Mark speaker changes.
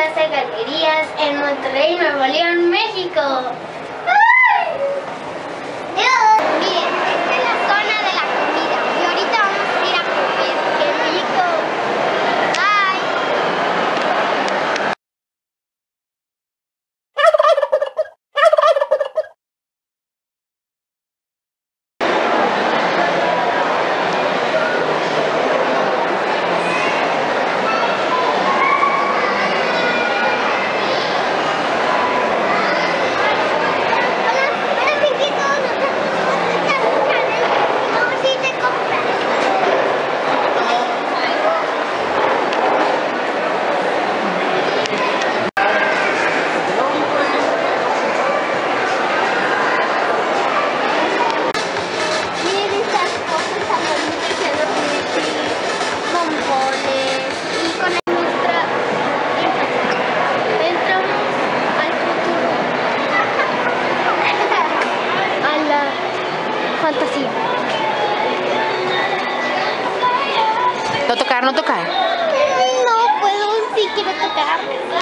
Speaker 1: de Galerías en Monterrey, Nuevo León, México. ¡Ay! Miren, esta es la zona de la comida y ahorita vamos a ir a comer. ¡Qué rico! ¡Bye! Fantasía.
Speaker 2: No tocar, no tocar.
Speaker 1: No puedo, sí quiero tocar.